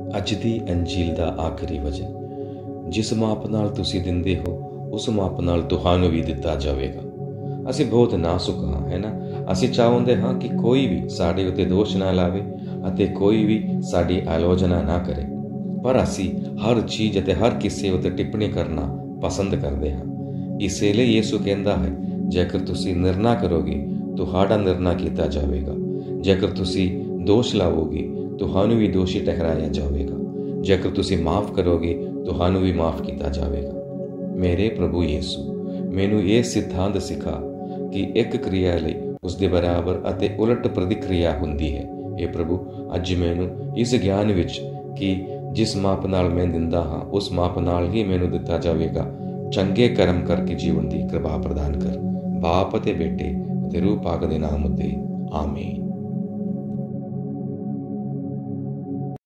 ਅੱਜ ਦੀ ਅੰਜੀਲ ਦਾ ਆਖਰੀ ਵਚਨ, ਜਿਸ ਮਾਪ ਨਾਲ ਤੁਸੀਂ ਦਿੰਦੇ ਹੋ ਉਸ ਮਾਪ ਨਾਲ ਤੁਹਾਨੂੰ ਵੀ ਦਿੱਤਾ ਜਾਵੇਗਾ। ਅਸੀਂ ਬਹੁਤ ਨਾਸੁਕ ਹਾਂ, ਹੈ ਨਾ। ਅਸੀਂ ਚਾਹੁੰਦੇ ਹਾਂ ਕਿ ਕੋਈ ਵੀ ਸਾਡੇ ਉੱਤੇ ਦੋਸ਼ ਨਾ ਲਾਵੇ ਅਤੇ ਕੋਈ ਵੀ ਸਾਡੀ ਆਲੋਚਨਾ ਨਾ ਕਰੇ, ਪਰ ਅਸੀਂ ਹਰ ਚੀਜ਼ ਅਤੇ ਹਰ ਕਿਸੇ ਉੱਤੇ ਟਿੱਪਣੀ ਕਰਨਾ ਪਸੰਦ ਕਰਦੇ ਹਾਂ। ਇਸੇ ਲਈ ਯਿਸੂ ਕਹਿੰਦਾ ਹੈ, ਜੇਕਰ ਤੁਸੀਂ ਨਿਰਣਾ ਕਰੋਗੇ ਤੁਹਾਡਾ ਨਿਰਣਾ ਕੀਤਾ ਜਾਵੇਗਾ, ਜੇਕਰ ਤੁਸੀਂ ਦੋਸ਼ ਲਾਵੋਗੇ ਤੁਹਾਨੂੰ ਵੀ ਦੋਸ਼ੀ ਠਹਿਰਾਇਆ ਜਾਵੇਗਾ, ਜੇਕਰ ਤੁਸੀਂ ਮਾਫ਼ ਕਰੋਗੇ ਤੁਹਾਨੂੰ ਵੀ ਮਾਫ਼ ਕੀਤਾ ਜਾਵੇਗਾ। ਮੇਰੇ ਪ੍ਰਭੂ ਯਿਸੂ, ਮੈਨੂੰ ਇਹ ਸਿਧਾਂਤ ਸਿਖਾ ਕਿ ਇੱਕ ਕਿਰਿਆ ਲਈ ਉਸ ਦੇ ਬਰਾਬਰ ਅਤੇ ਉਲਟ ਪ੍ਰਤੀਕਿਰਿਆ ਹੁੰਦੀ ਹੈ। ਇਹ ਪ੍ਰਭੂ, ਅੱਜ ਮੈਨੂੰ ਇਸ ਗਿਆਨ ਵਿੱਚ ਕਿ ਜਿਸ ਮਾਪ ਨਾਲ ਮੈਂ ਦਿੰਦਾ ਹਾਂ ਉਸ ਮਾਪ ਨਾਲ ਹੀ ਮੈਨੂੰ ਦਿੱਤਾ ਜਾਵੇਗਾ, ਚੰਗੇ ਕਰਮ ਕਰਕੇ ਜੀਵਨ ਦੀ ਕਿਰਪਾ ਪ੍ਰਦਾਨ ਕਰ। ਬਾਪ ਅਤੇ ਬੇਟੇ ਅਤੇ ਰੂਹ ਪਾਕ ਦੇ ਨਾਮ ਉੱਤੇ ਆਮੀਨ।